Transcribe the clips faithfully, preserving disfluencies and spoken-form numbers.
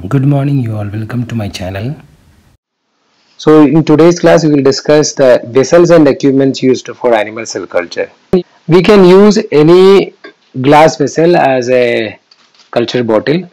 Good morning, you all. Welcome to my channel. So in today's class we will discuss the vessels and equipments used for animal cell culture. We can use any glass vessel as a culture bottle,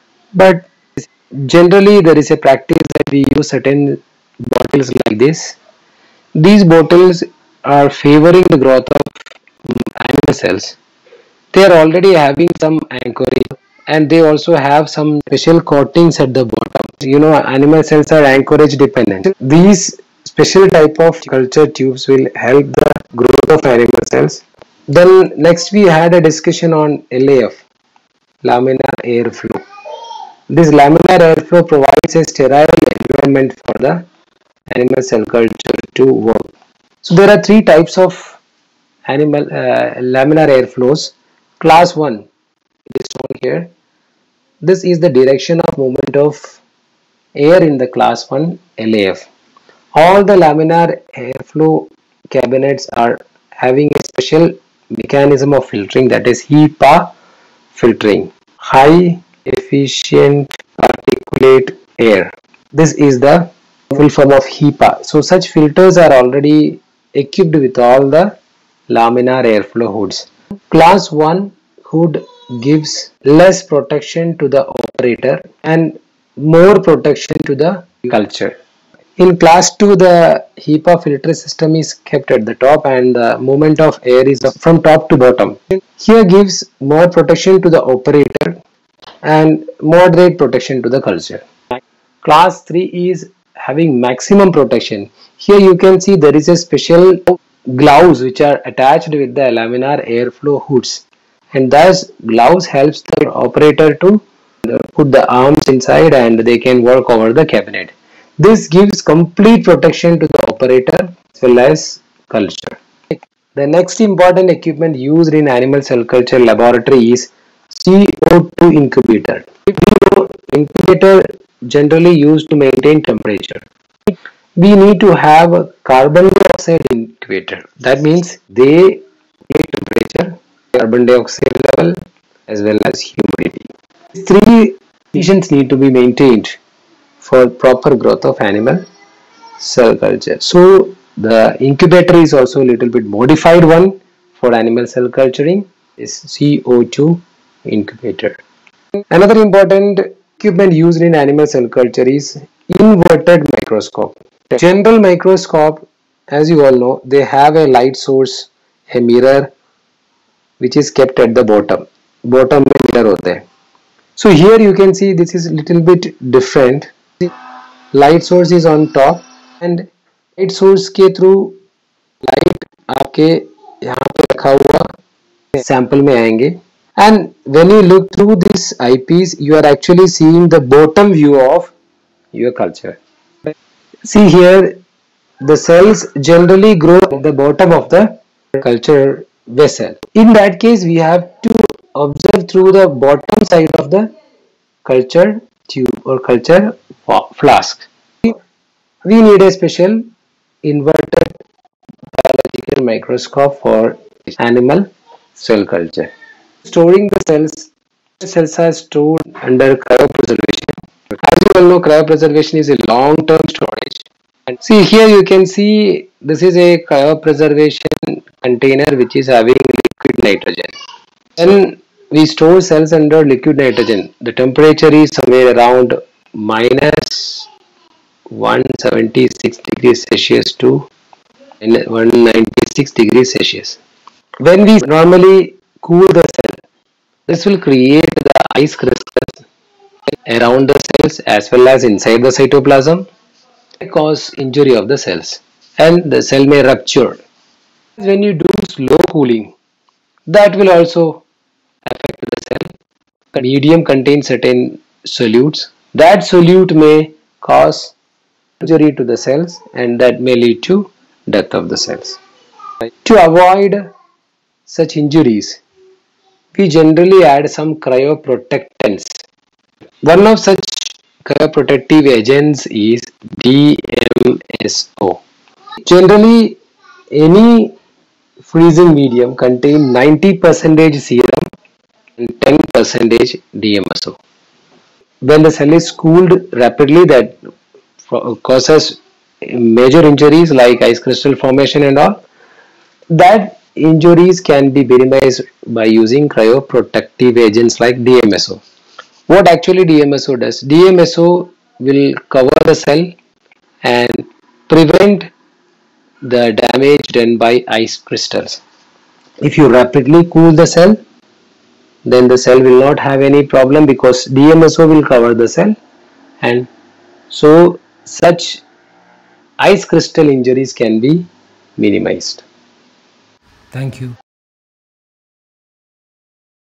but generally there is a practice that we use certain bottles like this. These bottles are favoring the growth of animal cells. They are already having some anchoring and they also have some special coatings at the bottom. You know, animal cells are anchorage dependent. These special type of culture tubes will help the growth of animal cells. Then next we had a discussion on L A F, laminar airflow. This laminar airflow provides a sterile environment for the animal cell culture to work. So there are three types of animal uh, laminar airflows. Class one is shown here. This is the direction of movement of air in the class one L A F. All the laminar airflow cabinets are having a special mechanism of filtering, that is HEPA filtering, high efficient particulate air. This is the full form of HEPA. So such filters are already equipped with all the laminar airflow hoods. Class one hood gives less protection to the operator and more protection to the culture. In class two, the HEPA filter system is kept at the top and the movement of air is from top to bottom. Here gives more protection to the operator and moderate protection to the culture. Class three is having maximum protection. Here you can see there is a special gloves which are attached with the laminar airflow hoods, and thus gloves helps the operator to put the arms inside and they can work over the cabinet. This gives complete protection to the operator as well as culture. The next important equipment used in animal cell culture laboratory is C O two incubator. Incubator generally used to maintain temperature. We need to have a carbon dioxide incubator. That means they take temperature, carbon dioxide level as well as humidity. These three conditions need to be maintained for proper growth of animal cell culture. So the incubator is also a little bit modified one for animal cell culturing, is C O two incubator. Another important equipment used in animal cell culture is inverted microscope. General microscope, as you all know, they have a light source, a mirror which is kept at the bottom. Bottom में mirror होता है. So here you can see this is a little bit different. Light source is on top and light source के through light आपके यहाँ पे रखा हुआ sample में आएंगे. And when you look through this eyepiece, you are actually seeing the bottom view of your culture. See here, the cells generally grow at the bottom of the culture vessel. In that case, we have to observe through the bottom side of the culture tube or culture flask. We need a special inverted biological microscope for animal cell culture. Storing the cells, the cells are stored under cryopreservation. As you all know, cryopreservation is a long-term storage. And see here you can see this is a cryopreservation container which is having liquid nitrogen. Then we store cells under liquid nitrogen. The temperature is somewhere around minus one hundred seventy-six degrees Celsius to one hundred ninety-six degrees Celsius. When we normally cool the cell, this will create the ice crystals around the cells as well as inside the cytoplasm, cause injury of the cells and the cell may rupture. When you do slow cooling, that will also affect the cell. The medium contains certain solutes. That solute may cause injury to the cells and that may lead to death of the cells. To avoid such injuries, we generally add some cryoprotectants. One of such cryoprotective agents is D M S O. Generally, any freezing medium contains ninety percent serum and ten percent D M S O. when the cell is cooled rapidly, that causes major injuries like ice crystal formation and all. That injuries can be minimized by using cryoprotective agents like D M S O. What actually D M S O does? D M S O will cover the cell and prevent the damage done by ice crystals. If you rapidly cool the cell, then the cell will not have any problem because D M S O will cover the cell, and so such ice crystal injuries can be minimized. Thank you.